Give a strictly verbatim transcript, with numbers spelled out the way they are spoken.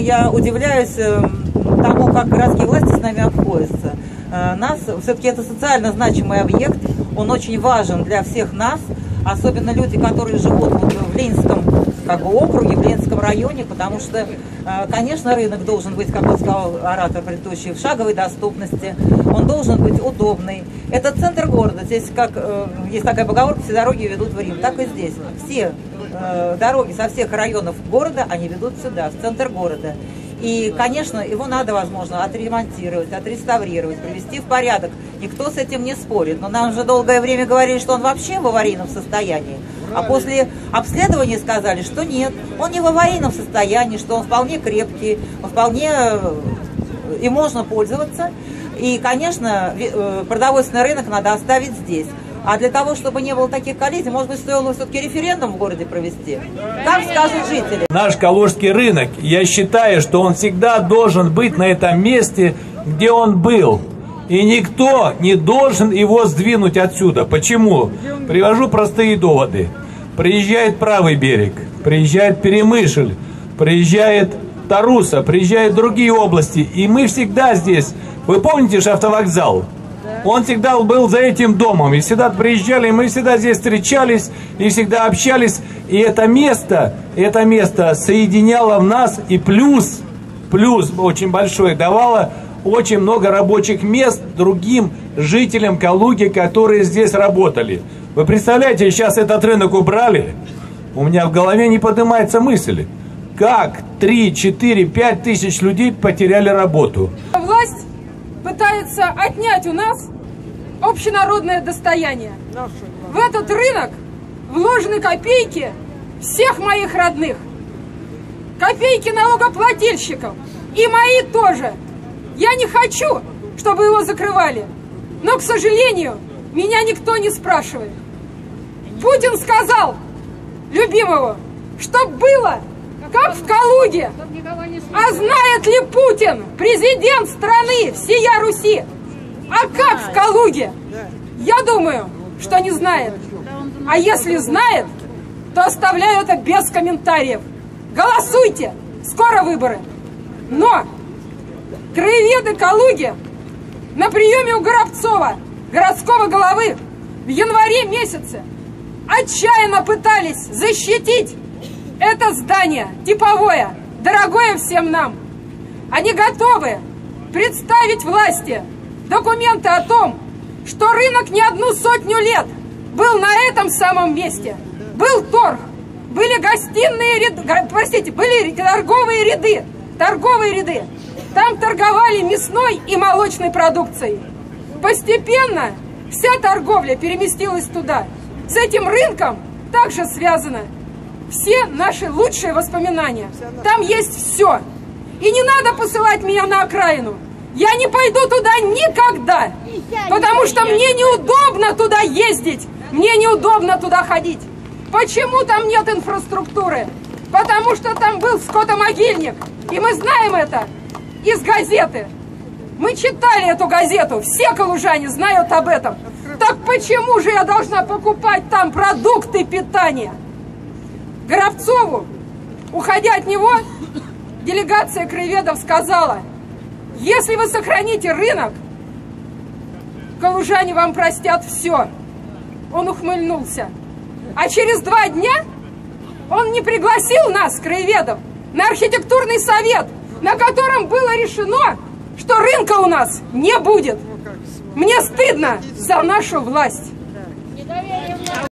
я удивляюсь тому, как городские власти с нами обходятся. Нас, все-таки это социально значимый объект, он очень важен для всех нас, особенно люди, которые живут вот в Ленинском как бы, округе, в Ленинском районе, потому что, конечно, рынок должен быть, как вот сказал оратор предыдущий, в шаговой доступности, он должен быть удобный. Это центр города, здесь, как есть такая поговорка, все дороги ведут в Рим, так и здесь. Все дороги со всех районов города, они ведут сюда, в центр города. И, конечно, его надо, возможно, отремонтировать, отреставрировать, привести в порядок. Никто с этим не спорит. Но нам же долгое время говорили, что он вообще в аварийном состоянии. А после обследования сказали, что нет, он не в аварийном состоянии, что он вполне крепкий, он вполне и можно пользоваться. И, конечно, продовольственный рынок надо оставить здесь. А для того, чтобы не было таких коллизий, может быть, стоило все-таки референдум в городе провести? Как скажут жители? Наш Калужский рынок, я считаю, что он всегда должен быть на этом месте, где он был. И никто не должен его сдвинуть отсюда. Почему? Привожу простые доводы. Приезжает Правый берег, приезжает Перемышль, приезжает Таруса, приезжают другие области. И мы всегда здесь. Вы помните же автовокзал? Он всегда был за этим домом, и всегда приезжали, и мы всегда здесь встречались, и всегда общались, и это место, это место соединяло в нас, и плюс, плюс очень большой, давало очень много рабочих мест другим жителям Калуги, которые здесь работали. Вы представляете, сейчас этот рынок убрали, у меня в голове не поднимается мысль, как три, четыре, пять тысяч людей потеряли работу. Власть пытается отнять у нас общенародное достояние. В этот рынок вложены копейки всех моих родных. Копейки налогоплательщиков. И мои тоже. Я не хочу, чтобы его закрывали. Но, к сожалению, меня никто не спрашивает. Путин сказал, любимого, что было, как в Калуге. А знает ли Путин, президент страны, всея Руси, а как в Калуге? Я думаю, что не знает. А если знает, то оставляю это без комментариев. Голосуйте, скоро выборы. Но краеведы Калуги на приеме у Горобцова, городского головы, в январе месяце отчаянно пытались защитить это здание типовое, дорогое всем нам. Они готовы представить власти документы о том, что рынок не одну сотню лет был на этом самом месте. Был торг, были гостиные ряды, простите, были торговые ряды, торговые ряды. Там торговали мясной и молочной продукцией. Постепенно вся торговля переместилась туда. С этим рынком также связано все наши лучшие воспоминания. Там есть все. И не надо посылать меня на окраину. Я не пойду туда никогда. Потому что мне неудобно туда ездить. Мне неудобно туда ходить. Почему там нет инфраструктуры? Потому что там был скотомогильник. И мы знаем это из газеты. Мы читали эту газету. Все калужане знают об этом. Так почему же я должна покупать там продукты питания? Горобцову, уходя от него, делегация краеведов сказала, если вы сохраните рынок, калужане вам простят все. Он ухмыльнулся. А через два дня он не пригласил нас, краеведов, на архитектурный совет, на котором было решено, что рынка у нас не будет. Мне стыдно за нашу власть.